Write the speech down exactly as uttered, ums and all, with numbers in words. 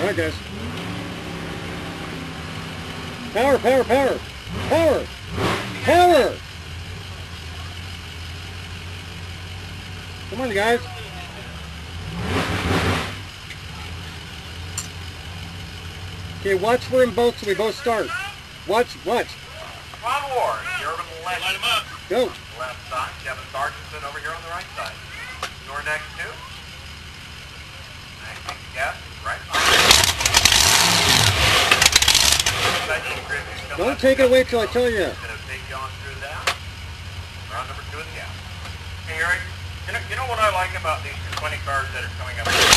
Alright, guys. Power, power, power! Power! Power! Come on, guys. Okay, watch we're in both so we both start. Watch, watch. Ron Ward, you're on the left. Light him up. Go. Left side. Kevin Sargentson over here on the right side. You're next to. Next yes, right side. Don't take it away till I tell you. Going to take you on through that. Round number two of the gap. Hey, Eric, you know, you know what I like about these twenty cars that are coming up?